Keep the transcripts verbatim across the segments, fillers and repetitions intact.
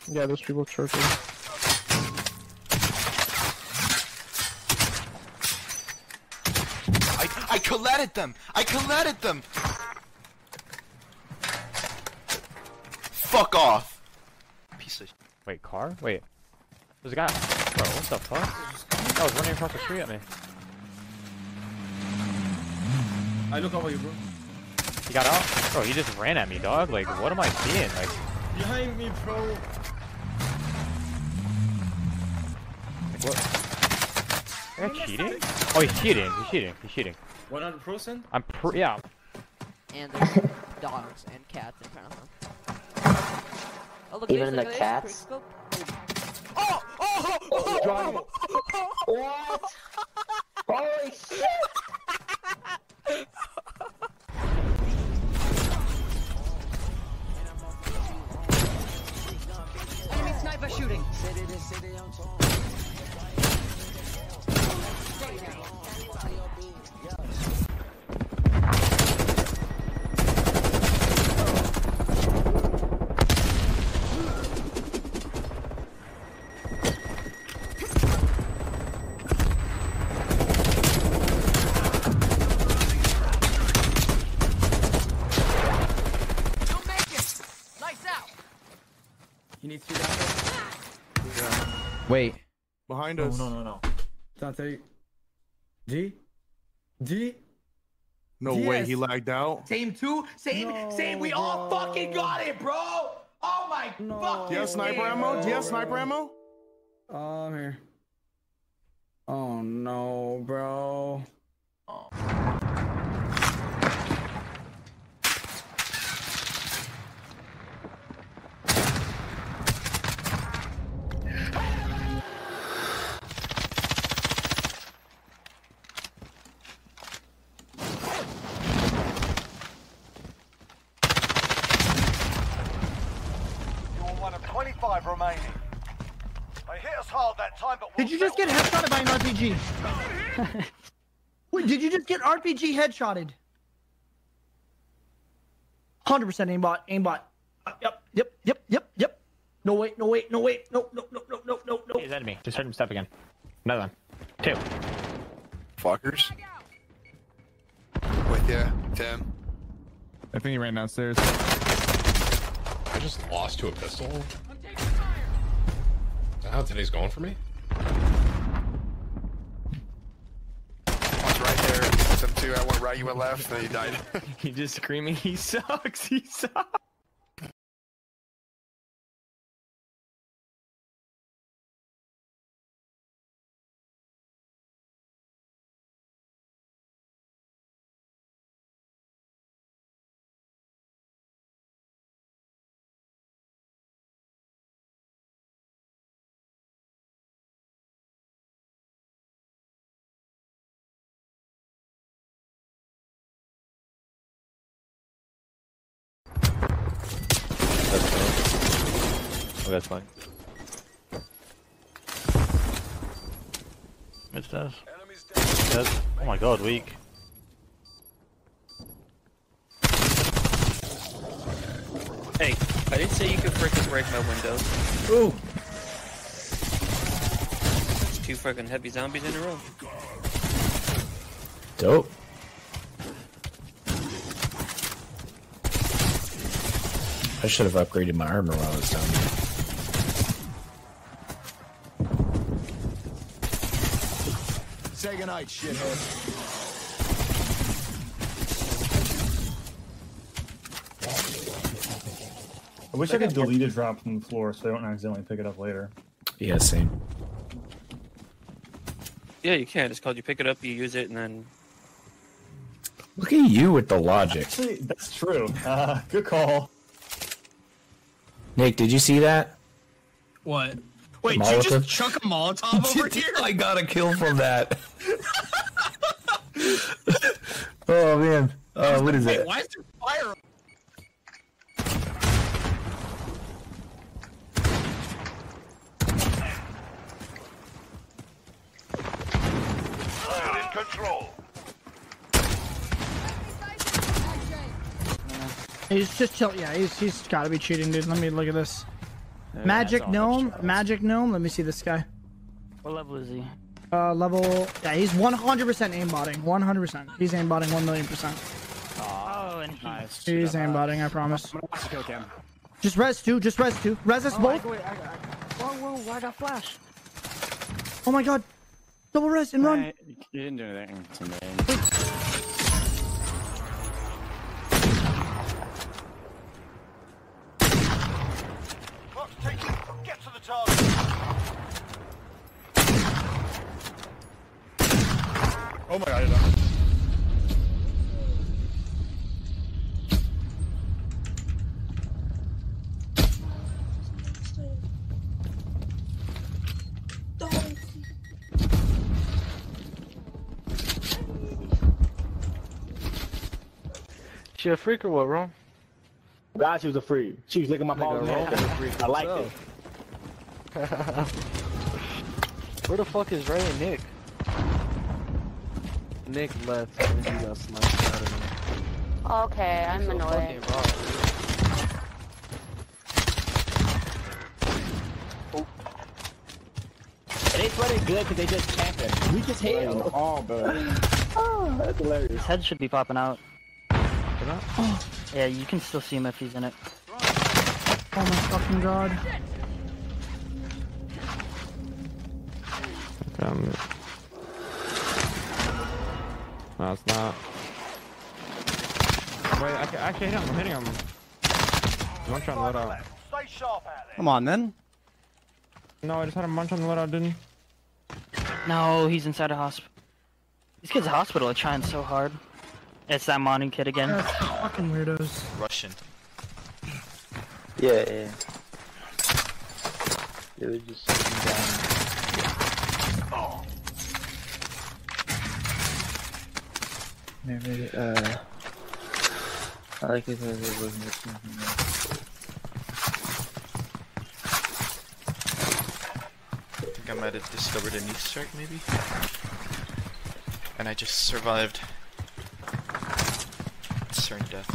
Yeah, there's people churching. I I collated them! I collated them! Fuck off! Piece of. Wait, car? Wait. There's a guy. Bro, what the fuck? I was running across the street at me. I look over you, bro. He got out? Bro, he just ran at me, dog. Like, what am I seeing? Like, behind me, bro. like what? Is that cheating? Oh, he's cheating. He's cheating. He's cheating. one hundred percent? I'm pr- yeah. And there's dogs and cats in front of them. Oh, look, Even look the at cats? this, Oh! Oh! Oh! Johnny. What? Holy shit! Enemy sniper shooting. You need to down. Yeah. Wait. Behind No, us. no, no, no. Dante. D? D? No Yes. way, he lagged out. Same two, same, No, same. We all bro. fucking got it, bro. Oh my No. fucking. Do you have sniper ammo? Do you have sniper ammo? Oh, I'm here. Oh no, bro. One of twenty-five remaining. They hit us hard that time, but we'll Did you just get headshotted by an R P G? Wait, did you just get R P G headshotted? one hundred percent aimbot, aimbot. Uh, yep, yep, yep, yep, yep. No wait, no wait, no wait, no, no, no, no, no, no, no. He's enemy. Just heard him step again. Another one. Two. Fuckers. With ya, Tim. I think he ran downstairs. I just lost to a pistol. Is that how today's going for me? One's right there. Tim two. I went right, you went left, then he died. He just screaming, he sucks, he sucks. Oh, that's fine. It does. It does. Oh my god, weak. Hey, I didn't say you could freaking break my window. Ooh. That's two freaking heavy zombies in a row. Dope. I should have upgraded my armor while I was down there. Say goodnight, shithead. I wish I could delete a drop from the floor so I don't accidentally pick it up later. Yeah, same. Yeah, you can. It's called you pick it up, you use it, and then... Look at you with the logic. Actually, that's true. Uh, good call. Nick, did you see that? What? Wait, Molotov? did you just chuck a Molotov over here? I got a kill from that. Oh man. Uh, what is Wait, it? why is there fire? In control. He's just chill. Yeah, he's he's got to be cheating, dude. Let me look at this. Magic gnome, magic gnome. Let me see this guy. What level is he? Uh, level. Yeah, he's one hundred percent aimbotting. one hundred percent. He's aimbotting one million percent. Oh, and he... Nice. He's aimbotting, I promise. I'm gonna watch the kill cam. Just res two. Just res two. Res us Oh, both. I, wait, I, I, whoa, whoa, I got flash. Oh my god. Double res and run. Hey, you didn't do anything to me. Clock's ticking. Get to the target. Oh my god, I died. She a freak or what, bro? God, she was a freak. She was licking my balls. I like it. Where the fuck is Ray and Nick? Nick left and he got sniped out of me. Okay, I'm annoyed. They playing good because they just camping. We just hate them. Oh, but Oh, that's hilarious. His head should be popping out. Oh. Yeah, you can still see him if he's in it. Oh my fucking god. Um, no, it's not. Wait, I can actually hit him. I'm hitting him. One shot on the loadout. Stay sharp out there. Come on, then. No, I just had a munch on the loadout, didn't. No, he's inside a hospital. These kids' hospital are trying so hard. It's that modding kid again. That's fucking weirdos. Russian. Yeah, yeah. They were just sitting down. Oh. Maybe, uh... I like it because it wasn't listening to me. I think I might have discovered an Easter egg, maybe? And I just survived certain death.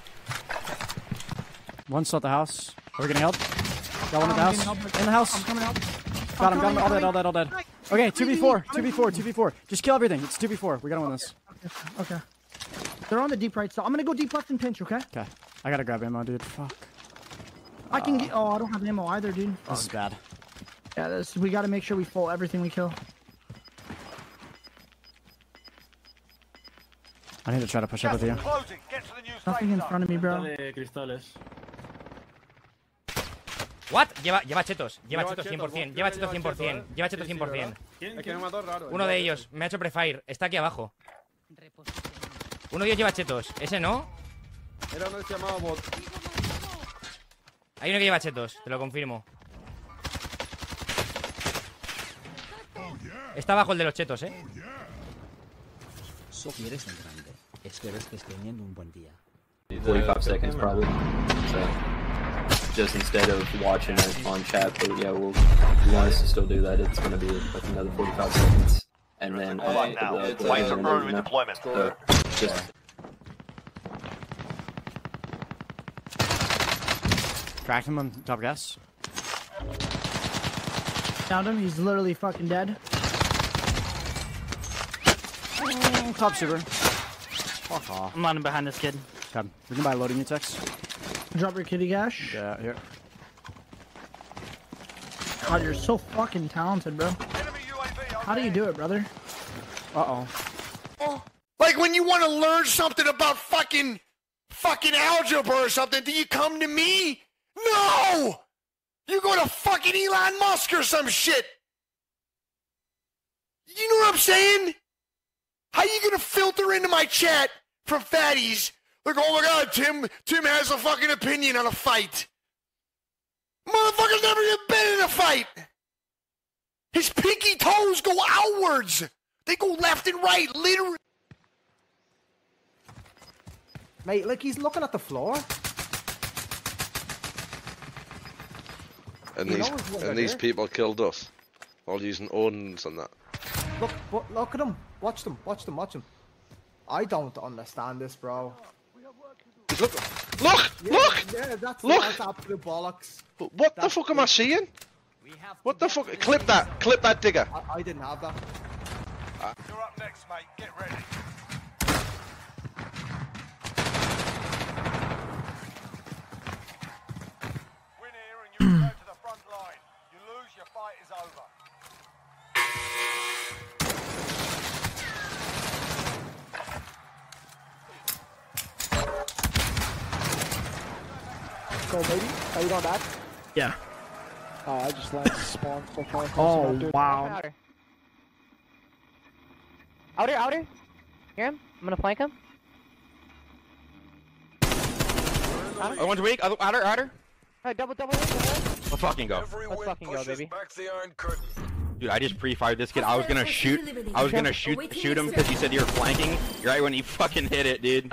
One still at the house. Are we getting help? Got one at the I'm house. getting help. In the house. I'm coming out. Got him, got I'm him. All coming, dead, all dead, all dead. Okay, two v four. two v four, two v four. Just kill everything. It's two v four. We gotta win this. Okay. They're on the deep right, so I'm gonna go deep left and pinch, okay? Okay. I gotta grab ammo, dude. Fuck. I can get. Oh, I don't have ammo either, dude. This is bad. Yeah, this. We gotta make sure we full everything we kill. I need to try to push up with you. Closing. Get to the new Nothing in front of me, bro. What? Lleva, lleva chetos, lleva chetos cien por cien, lleva chetos cien por cien, lleva chetos cien por cien. Uno de ellos, me ha hecho prefire, está aquí abajo. Uno de ellos lleva chetos, ese no. Era uno que se llamaba bot. Hay uno que lleva chetos, te lo confirmo. Está abajo el de los chetos, eh. Sofi, eres tan grande. Espero que estés teniendo un buen día. forty-five seconds probably. So just instead of watching it on chat, but yeah, we'll if you want us to still do that, it's gonna be like another forty-five seconds. And then uh, Right now, the, the the, waves the, are early with deployment. So just Cracked him on top gas. Found him. He's literally fucking dead. Oh, top super. Fuck off. I'm running behind this kid. Okay. We can buy loading you text. Drop your kitty gash. Yeah, here. God, you're so fucking talented, bro. How do you do it, brother? Uh oh. Like when you want to learn something about fucking fucking algebra or something, do you come to me? No! You go to fucking Elon Musk or some shit. You know what I'm saying? How you gonna filter into my chat from fatties? Like, oh my god, Tim, Tim has a fucking opinion on a fight. Motherfucker's never even been in a fight. His pinky toes go outwards. They go left and right, literally. Mate, look, he's looking at the floor. And He these knows what and they're these doing. people killed us, all using owns and that. Look, look, look at him. Watch them, watch them, watch them. I don't understand this, bro. He's Look! Look! Yeah, Look! Yeah, that's, Look! that's absolute bollocks. What the fuck am I seeing? What the fuck? Clip that! Clip that digger! I, I didn't have that. You're up next, mate. Get ready. Win here and you return to the front line. You lose, your fight is over. Go, baby. How you going back? Yeah. Oh, I just landed spawn so far. Oh, wow. Outer. Outer, outer. Hear him? I'm gonna flank him. Oh, one's weak. Other, outer, outer. Alright, double, double, double. Let's fucking go. Let's fucking go, baby. Dude, I just pre-fired this kid. I was gonna shoot. I was gonna shoot shoot him because you said you were flanking. Right when he fucking hit it, dude.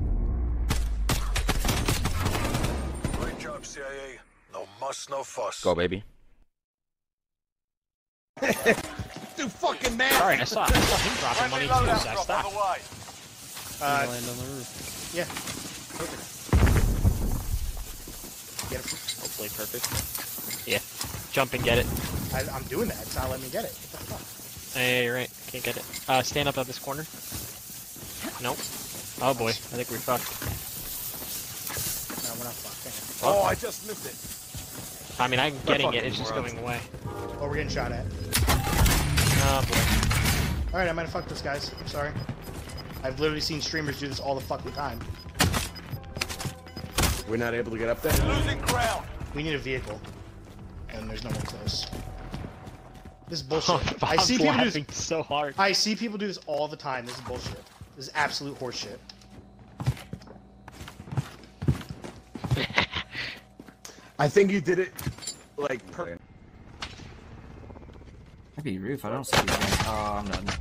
Great job, C I A. No muss, no fuss. Go, baby. You fucking man! Sorry, I saw, I saw him dropping money too, so I stopped. Uh, land on the roof. Yeah. Perfect. Get it. Hopefully perfect. Yeah. Jump and get it. I, I'm doing that. It's not letting me get it. What the fuck? Hey, you're right. Can't get it. Uh, stand up at this corner. Nope. Oh boy, I think we fucked. No, we're not fucked. Oh, I just missed it. I mean, I'm getting it. It's just going away. Oh, we're getting shot at. Oh boy. Alright, I might have fucked this, guys. I'm sorry. I've literally seen streamers do this all the fucking time. We're not able to get up there. Losing ground. We need a vehicle. And there's no one close. This is bullshit. Oh, I see people do this so hard. I see people do this all the time. This is bullshit. This is absolute horseshit. I think you did it like perfect. Maybe roof, I don't see anything. Oh, I'm done.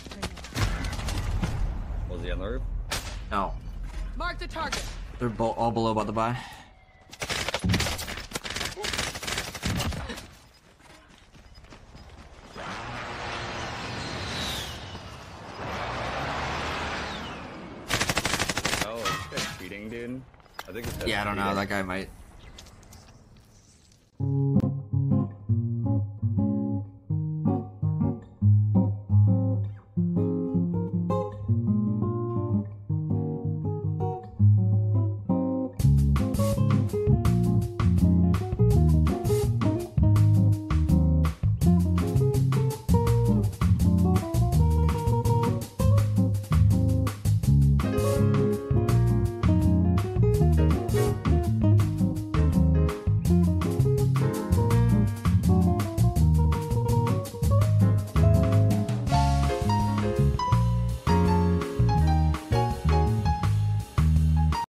Was he on the roof? No. Mark the target. They're bo all below by the buy. Oh, this guy's cheating, dude. I think it's Yeah, I don't know. That guy might.